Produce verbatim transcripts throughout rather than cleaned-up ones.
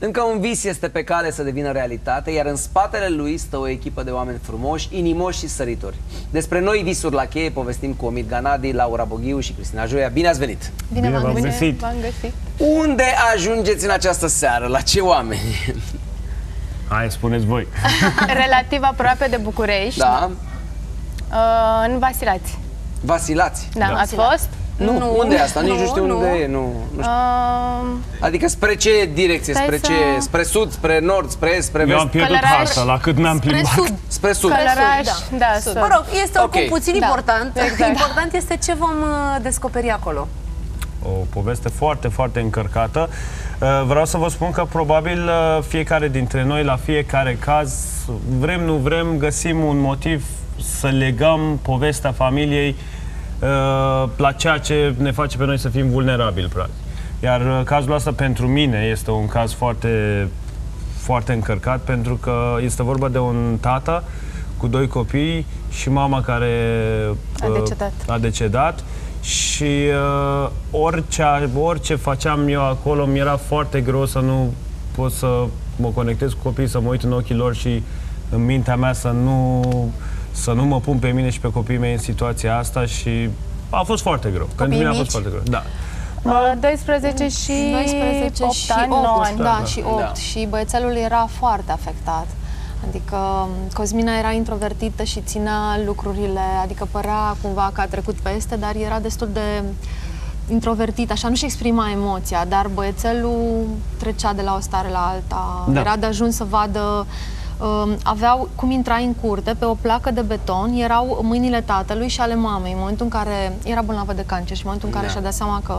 Încă un vis este pe cale să devină realitate, iar în spatele lui stă o echipă de oameni frumoși, inimoși și săritori. Despre noi visuri la cheie povestim cu Omid Ganadi, Laura Boghiu și Cristina Joia. Bine ați venit! Bine v-am găsit! găsit! Unde ajungeți în această seară? La ce oameni? Hai, spuneți voi! Relativ aproape de București, Da? uh, în Vasilați. Vasilați? Da, Da. ați fost? Nu, Nu, unde e asta? Nici nu, nu, știu nu. unde e. Nu, nu știu. Uh, Adică spre ce direcție? Stai Spre să- ce? Spre sud, spre nord, spre est, spre Eu vest? am pierdut Călăraș. harta, la cât ne-am Spre plimbat. sud. Spre sud. Călăraș, Sud, da, Sud. sud. Mă rog, este oricum Ok. puțin Da. important. Exact. Important este ce vom uh, descoperi acolo. O poveste foarte, foarte încărcată. Uh, Vreau să vă spun că probabil uh, fiecare dintre noi, la fiecare caz, vrem, nu vrem, găsim un motiv să legăm povestea familiei uh, la ceea ce ne face pe noi să fim vulnerabili, practic. Iar uh, cazul ăsta pentru mine este un caz foarte, foarte încărcat, pentru că este vorba de un tată cu doi copii și mama care A uh, decedat. a decedat. Și uh, orice, orice făceam eu acolo, mi era foarte greu să nu pot să mă conectez cu copiii, să mă uit în ochii lor și în mintea mea să nu, să nu mă pun pe mine și pe copiii mei în situația asta și a fost foarte greu. Pentru mine a fost mici? foarte greu. Da. Uh, doisprezece și doisprezece opt și ani, nouă opt, ani. da, și opt. Da. Și băiețelul era foarte afectat. Adică Cosmina era introvertită și ținea lucrurile, adică părea cumva că a trecut peste, dar era destul de introvertit, așa, nu-și exprima emoția, dar băiețelul trecea de la o stare la alta. Da. Era de ajuns să vadă, uh, aveau, cum intrai în curte, pe o placă de beton, erau mâinile tatălui și ale mamei, în momentul în care era bolnavă de cancer și în momentul în care Da. și-a dat seama că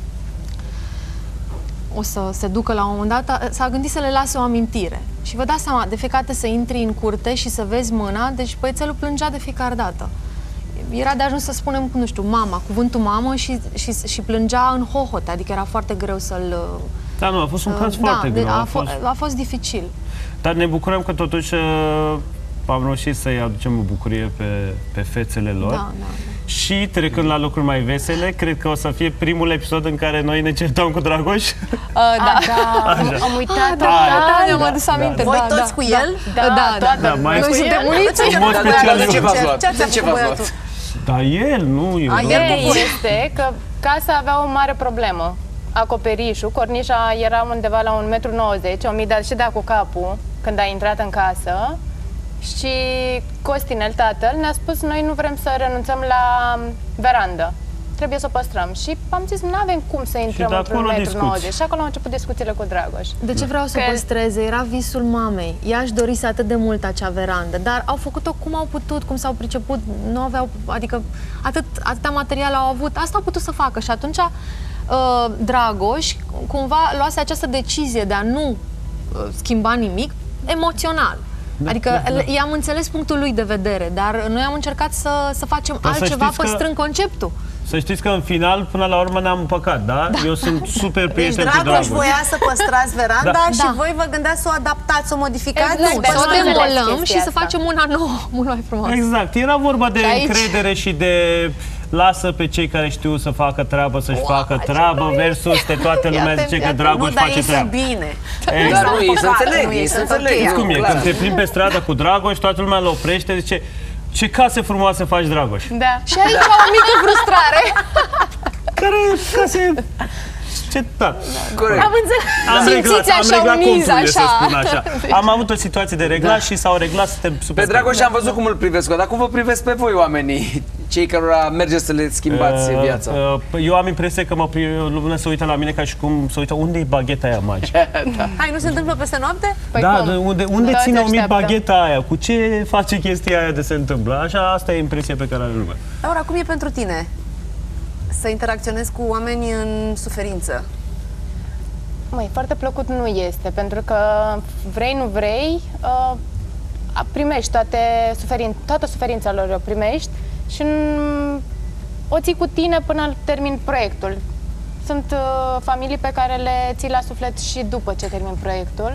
o să se ducă la un moment dat, s-a gândit să le lase o amintire. Și vă dați seama, de fiecare dată să intri în curte și să vezi mâna, deci băiețelul plângea de fiecare dată. Era de ajuns să spunem, nu știu, mama, cuvântul mamă și, și, și plângea în hohote, adică era foarte greu să-l... Da, nu, a fost un caz da, foarte de- greu. a, A fost... fost... a fost dificil. Dar ne bucurăm că totuși uh, am reușit să-i aducem o bucurie pe, pe fețele lor. Da, da. Și trecând la lucruri mai vesele, cred că o să fie primul episod în care noi ne certăm cu Dragoș. Uh, da, da. Am, am uitat Da, total. da, mi-am adus da, aminte. Voi da, toți da, cu da. el? Da, Da, toată da, mai- lumea. Noi suntem El? uniți. În mod special de ce eu. v-ați luat? Ce ați De ce făcut, v-ați băiatul? luat? Dar el, nu eu. A, nu. el Ideea cu- este că casa avea o mare problemă. Acoperișul, cornișa era undeva la un metru nouăzeci, Omid a și dat cu capul când a intrat în casă și Costinel, tatăl, ne-a spus noi nu vrem să renunțăm la verandă. Trebuie să o păstrăm. Și am zis, nu avem cum să intrăm de într-un acolo metru discuți. nouăzeci. Și acolo au început discuțiile cu Dragoș. De ce vreau să Că- păstreze? Era visul mamei. Ea își dorise atât de mult acea verandă, dar au făcut-o cum au putut, cum s-au priceput, nu aveau, adică atât, atâta material au avut, asta au putut să facă și atunci uh, Dragoș cumva luase această decizie de a nu uh, schimba nimic emoțional. Da, Adică da, da. i-am înțeles punctul lui de vedere, dar noi am încercat să, să facem Dar să altceva știți că- păstrând conceptul. Să știți că în final, până la urmă, ne-am împăcat, da? Eu sunt super Deci prieten cu Dragoș Dragoș. voia să păstrați veranda Da. și Da. voi vă gândeați să o adaptați, să o modificați? Exact, Nu, dar să o nu înțeles demolăm chestia și să asta. facem una nouă, mult mai frumoasă. Exact, era vorba de Și aici- încredere și de lasă pe cei care știu să facă treabă, să-și Wow, facă ce treabă, versus de toată lumea Ia-te, zice că ia-te. Dragoș Nu, dar face ei sunt treabă. bine. Exact. Dar nu, ei se Păcat, înțeleg, nu, ei ei se sunt înțeleg. ok. Știți cum e? clar. Când te plimbi pe stradă cu Dragoș, toată lumea îl oprește, zice ce case frumoase faci, Dragoș. Da. Și aici o mică frustrare. Care case... Ce, da. Corect. Am înțeles. Am reglat, Simțiți am așa reglat uniți, conturile, să așa. spun așa. Am avut o situație de reglat și s-au reglat, suntem super... Pe Dragoș am văzut cum îl privesc, dar cum vă privesc pe voi oamenii, cei cărora mergeți să le schimbați Uh, viața? uh, Eu am impresia că mă pri... lumea se uită la mine ca și cum se uită unde e bagheta aia magică. Hai, nu se întâmplă peste noapte? Păi Da, cum? de unde, unde Toți ține Omid așteaptă. bagheta aia? Cu ce face chestia aia de se întâmplă? Așa, asta e impresia pe care are lumea. Laura, cum e pentru tine să interacționezi cu oameni în suferință? Măi, foarte plăcut nu este, pentru că vrei, nu vrei, uh, primești toate suferin, toată suferința lor o primești și mm, o ții cu tine până termin proiectul. Sunt uh, familii pe care le ții la suflet și după ce termin proiectul.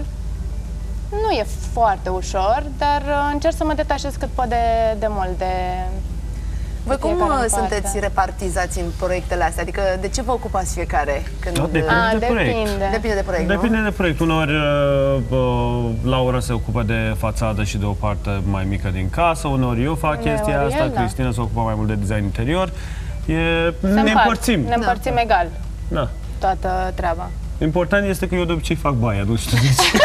Nu e foarte ușor, dar uh, încerc să mă detașez cât pot de, de mult de... Voi cum Fiecare în sunteți parte. repartizați în proiectele astea? Adică de ce vă ocupați fiecare? Când... Da, depinde A, de proiect. depinde. Depinde de proiect, Depinde nu? de proiect. Uneori uh, uh, Laura se ocupă de fațadă și de o parte mai mică din casă, uneori eu fac Uneori chestia asta, el, da. Cristina se ocupă mai mult de design interior. E, Se ne împart. împărțim. Ne împărțim egal Da. toată treaba. Important este că eu de obicei fac baia, nu știu de ce.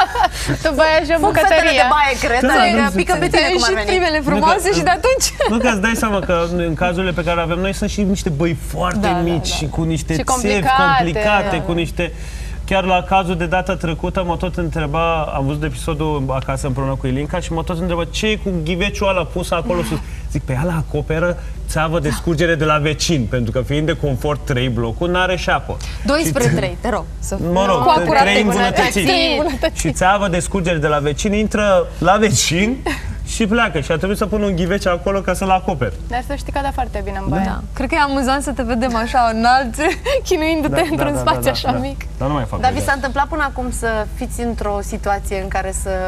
Tu băia și o Fug fetele de bucătărie. baie, cred, Da, adică nu pică știu. pe tine cum ar și veni. primele frumoase Nu, și de atunci... Nu că îți dai seama că în cazurile pe care le avem noi sunt și niște băi foarte Da, da, mici da. și cu niște Și țevi complicate, complicate, da. cu niște... Chiar la cazul de data trecută mă tot întreba, am văzut episodul acasă împreună cu Ilinca și mă tot întreba ce e cu ghiveciul ăla pus acolo sus. Zic, pe ăla acoperă țeavă de scurgere de la vecin, pentru că fiind de confort trei blocuri, n-are și apă. doi spre trei, te rog. Să... Mă rog, cu acurate trei îmbunătățiri. Trei îmbunătățiri. Și țeavă de scurgere de la vecin intră la vecin și pleacă. Și a trebuit să pun un ghivece acolo ca să-l acoper. Dar să știi că da foarte bine în baie. Da. Cred că e amuzant să te vedem așa înalt, chinuindu-te într-un spațiu așa da. mic. Dar nu mai fac. Dar vi baia. s-a întâmplat până acum să fiți într-o situație în care să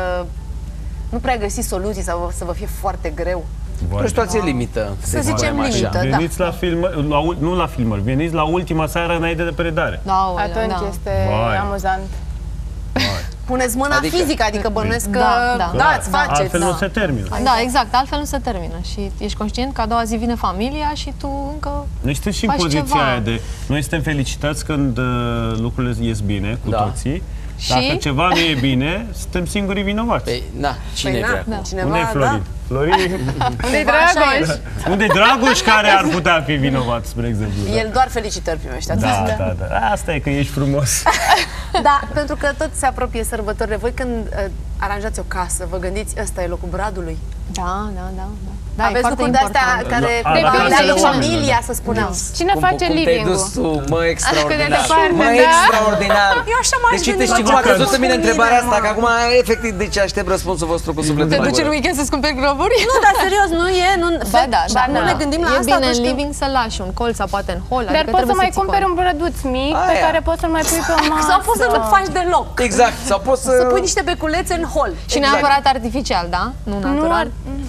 nu prea găsiți soluții sau să vă fie foarte greu? Vai. O situație limită. Să zicem spunem așa. limită. Da. Veniți la filmări, la, ul- nu la filmări, veniți la ultima seară înainte de predare. Da, Atunci da. este Vai. amuzant. Puneți mâna Adică- fizică, adică bănuiesc că Da, da. da, îți faceți. Altfel da. nu se termină. Da, exact, altfel nu se termină și ești conștient că a doua zi vine familia și tu încă... Noi suntem și în Faci poziția ceva. aia de... Noi suntem felicitați când uh, lucrurile ies bine cu Da. toții. Și? Dacă ceva nu e bine, suntem singurii vinovați. Păi, na, cine Păi, e na, dracu? da. Cineva, Unde e Florin? Florin? Unde-i Așa Dragoș? Unde e Dragoș care ar putea fi vinovat, spre exemplu? da. El doar felicitări primește atunci. Da, da, da. Asta e că ești frumos. Da, pentru că tot se apropie sărbătorile. Voi când uh, aranjați o casă, vă gândiți, ăsta e locul bradului? Da, da, da. da. Aveți lucruri de-astea care Da, cumva da, leagă da, da. familia, să spunem. Cine Cum, face cum te-ai living-ul? dus tu, mă, extraordinar. departe, Mă, da. extraordinar. Eu așa m-aș Deci, gândi uite, la știi cum a ce căzut în mine mine, întrebarea mă. asta? Că acum, efectiv, deci aștept răspunsul vostru cu sufletul Te în duci în gură. weekend să-ți cumperi globuri? Nu, dar serios, nu e, nu, Ba da, ba, da, nu da. ne gândim la e asta bine atunci în când- living să lași un colț sau poate în hol. Dar adică poți să trebuie mai ții cumperi cont. un brăduț mic pe Aia. care poți să-l mai pui pe o masă. Sau poți să nu faci deloc. Exact, sau poți să... Să pui niște beculețe în hol. Și neapărat artificial, da? Nu Nu, natural.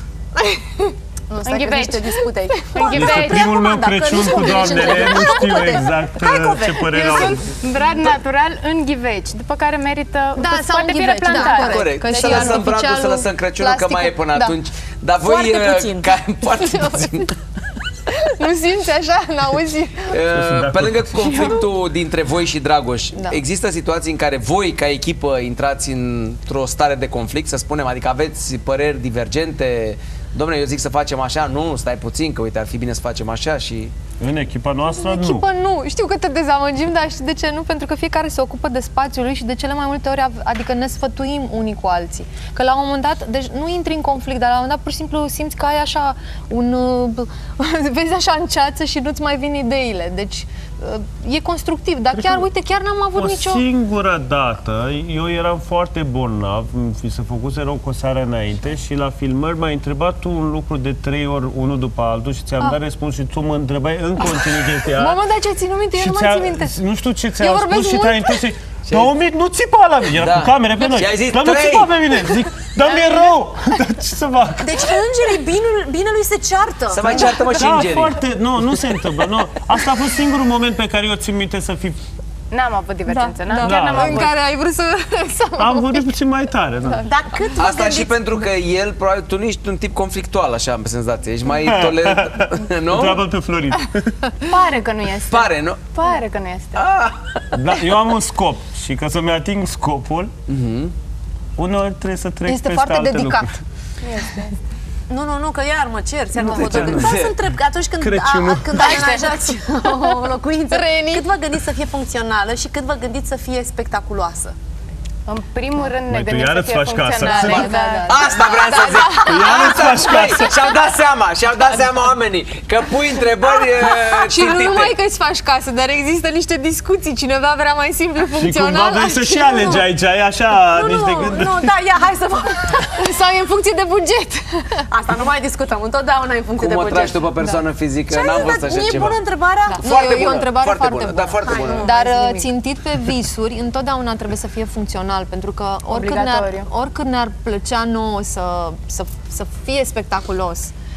Nu, stai că ghiveci. niște dispute aici. În ghiveci. Este primul meu Dacă Crăciun nu cu convine doamnele, cineva, nu știu ocupă-te. exact Hai, uh, Cove. ce părere Eu au. sunt brad natural în ghiveci, după care merită Da, îți sau poate în fi ghiveci, da, replantat. corect. Corect, Că să și lăsăm bradul, să artificialul, lăsăm Crăciunul, că mai e până plasticul, da. atunci. Dar voi, Foarte uh, puțin. ca, foarte puțin. Nu simți așa, n-auzi? Uh, Pe lângă conflictul dintre voi și Dragoș, Da. există situații în care voi, ca echipă, intrați într-o stare de conflict, să spunem, adică aveți păreri divergente? Dom'le, eu zic să facem așa, nu, stai puțin, că uite, ar fi bine să facem așa și... În echipa noastră, În nu. echipă nu. Știu că te dezamăgim, dar știi de ce nu? Pentru că fiecare se ocupă de spațiul lui și de cele mai multe ori, av- adică ne sfătuim unii cu alții. Că la un moment dat, deci nu intri în conflict, dar la un moment dat pur și simplu simți că ai așa un... uh, vezi așa în ceață și nu-ți mai vin ideile. Deci uh, e constructiv, dar chiar, uite, chiar n-am avut O nicio... singură dată, eu eram foarte bolnav, mi se făcuse rău cu o seară înainte și la filmări m-ai întrebat tu un lucru de trei ori, unul după altul și ți-am Ah. dat răspuns și tu mă întrebai în continuu chestia aia. Mamă, dar ce țin minte? Eu Și nu mai ți-a- țin minte. Nu știu ce Eu ți-a vorbesc spus și mult. te-ai întors și... Dar omit, nu țipa la mine! Era Da. cu camere pe noi. Și ai zis Dar nu trei. țipa pe mine! Zic, dar mi-e rău! Dar ce să fac? Deci îngerii binul- binelui se ceartă. Să mai ceartă, mă, și Da, îngerii. foarte... Nu, nu se întâmplă. Nu. Asta a fost singurul moment pe care eu țin minte să fi... N-am avut divergență, n-am, da. chiar n-am Da. În avut. care ai vrut să... să Am vorbit puțin mai tare, da. Dar cât vă Asta gândiți? și pentru că el, probabil, tu nu ești un tip conflictual, așa am senzație. Ești mai tolerant, nu? Întreabă pe Florin. Pare că nu este. Pare, nu? Pare că nu este. Da, eu am un scop și ca să-mi ating scopul, uneori trebuie să trec Este peste foarte alte dedicat. lucruri. Nu, nu, nu, că iar mă cer, ți-ar mă de ce hotărât. nu? Vreau să întreb, că atunci când, a, Crăciunul. a, când amenajați o locuință, Reni. cât vă gândiți să fie funcțională și cât vă gândiți să fie spectaculoasă? În primul rând ne Măi, tu gândim iar să îți fie faci casă. funcționale. Da, da, da. Asta vreau să zic. Iar îți faci casă. Băi, și-au dat seama, și-au dat seama oamenii că pui întrebări uh, Și nu țintite. numai că îți faci casă, dar există niște discuții. Cineva vrea mai simplu, Și cumva funcțional. vrei să și altcineva alegi nu. aici, ai așa Nu, niște nu, gânduri. nu, da, ia, hai să vă... Sau e în funcție de buget. Asta nu mai discutăm, întotdeauna e în funcție Cum de o buget. tragi tu pe persoană fizică? Ce-ai N-am zis, văzut dar așa e ceva. bună întrebarea? Da. Foarte Nu, e o bună, întrebare foarte foarte bună, bună. da, foarte Hai, bună. nu. Dar mai zic uh, nimic. țintit pe visuri, întotdeauna trebuie să fie funcțional, pentru că oricât ne-ar, Obligatoriu. oricât ne-ar plăcea nouă să, să, să fie spectaculos,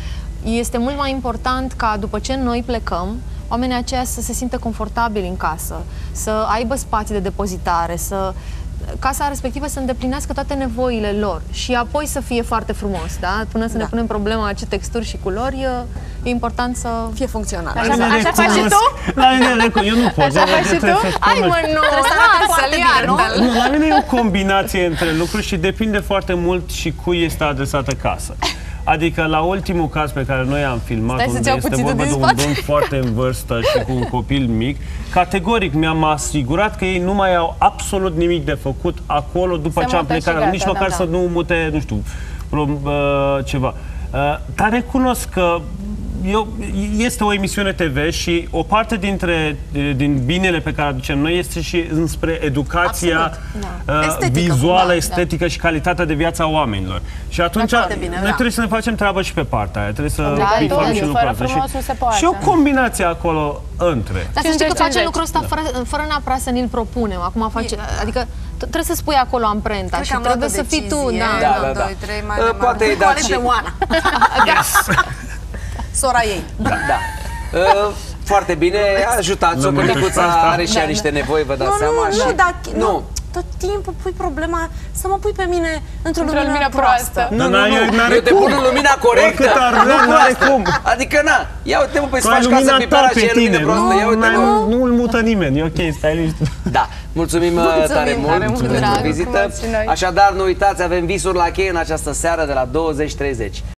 este mult mai important ca după ce noi plecăm, oamenii aceia să se simtă confortabili în casă, să aibă spații de depozitare, să casa respectivă să îndeplinească toate nevoile lor și apoi să fie foarte frumos, da? Până să Da. ne punem problema ce texturi și culori, e important să Fie funcțional. Așa, așa faci și tu? La mine, eu nu pot. Așa faci și tu? Hai mă, nu, lasă-l, iartă-l. Nu, la mine e o combinație între lucruri și depinde foarte mult și cui este adresată casă. Adică la ultimul caz pe care noi am filmat, Stai să unde iau este puținul vorba de din un spate. domn foarte în vârstă și cu un copil mic, categoric mi-am asigurat că ei nu mai au absolut nimic de făcut acolo după Se ce am mută și plecat, gata, nici da, măcar da. să nu mute, nu știu, pro- uh, ceva. Uh, dar recunosc că eu, este o emisiune T V și o parte dintre din binele pe care aducem noi este și înspre educația Absolut, uh, Estetică, vizuală, da, estetică și calitatea de viața oamenilor. Și atunci foarte bine, noi da. trebuie să ne facem treabă și pe partea aia, trebuie să Da, pipăm evident, și fără lucrul ăsta. frumos Și, nu se poate. și o combinație acolo între. Dar să știi că cincizeci facem cincizeci. lucrul ăsta fără, fără neapărat să ni-l propunem. Acum face, adică t- trebuie să spui acolo amprenta Cred și că am trebuie luat o să fii tu. decizie. Da, Da, da. da, da. doi, trei, mai, Uh, mai, poate mai. îi dați Cu și- pe Oana. Yes! Sora ei. Da. da. Uh, foarte bine, ajutați-o, că Lămuriți Micuța asta. are și ea niște nevoi, vă dați Nu, seama. nu, și... nu, dar nu. nu. Tot timpul pui problema să mă pui pe mine într-o Într-o lumină, lumină proastă. proastă. Nu, nu, N-are- nu, n-are eu te cum. pun în lumina corectă. Oricât ar vrea, Nu n-are proastă. cum. Adică na, ia uite-mă pe Tu ai faci casă lumina pipera ta și pe e lumină tine, proastă. Ia nu, uite-mă. nu, nu îl mută nimeni, e ok, stai liniștit. Da, mulțumim, Mulțumim tare mult tare mult, pentru drag. vizită. Mulțumesc și noi. Așadar, nu uitați, avem visuri la cheie în această seară de la douăzeci treizeci.